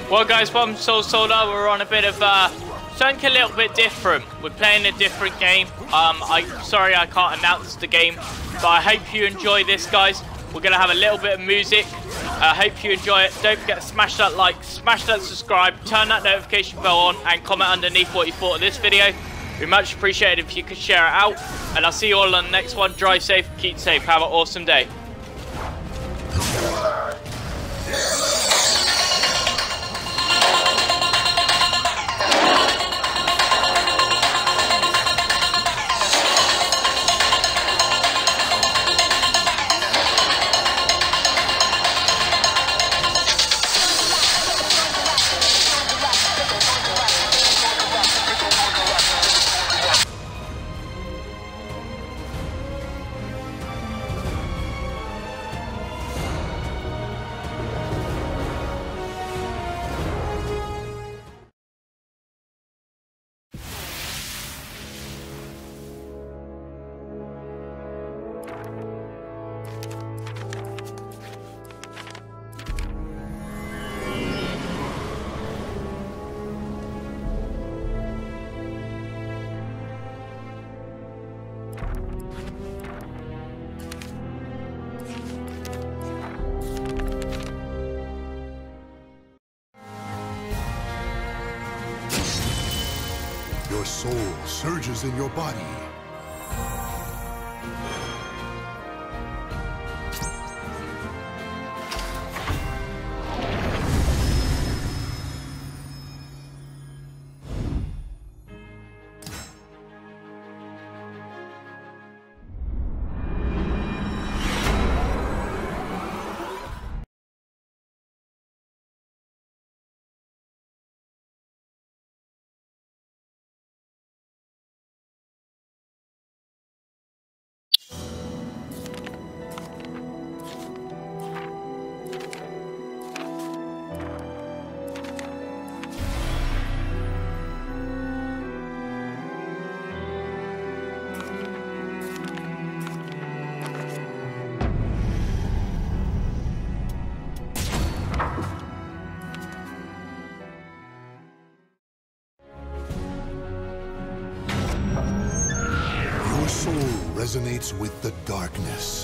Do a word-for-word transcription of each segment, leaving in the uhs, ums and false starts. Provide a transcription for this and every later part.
Well, guys, Bottom Soul Soda, we're on a bit of uh, something a little bit different. We're playing a different game. Um, I sorry I can't announce the game, but I hope you enjoy this, guys. We're gonna have a little bit of music. I uh, hope you enjoy it. Don't forget to smash that like, smash that subscribe, turn that notification bell on, and comment underneath what you thought of this video. We'd much appreciate it if you could share it out. And I'll see you all on the next one. Drive safe, keep safe. Have an awesome day. Your soul surges in your body. Your soul resonates with the darkness.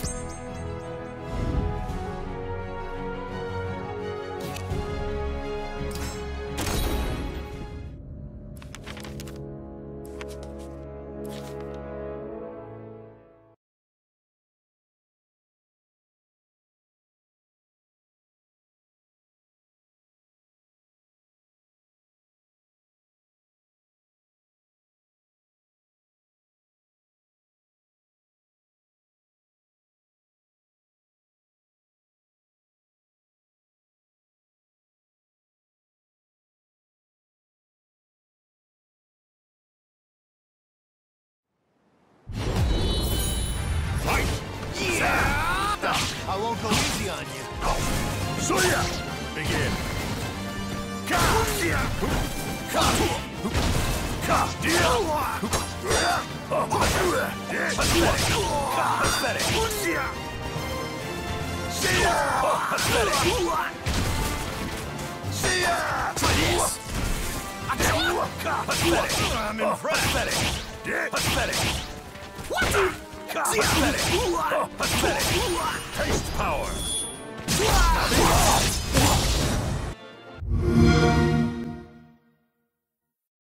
I won't go easy on you. So yeah, Begin. ka, ka, ka, deal. Pathetic. See ya. Pathetic. See ya. Pathetic. I'm impressed. Pathetic. Pathetic. Pathetic. Pathetic. Taste power.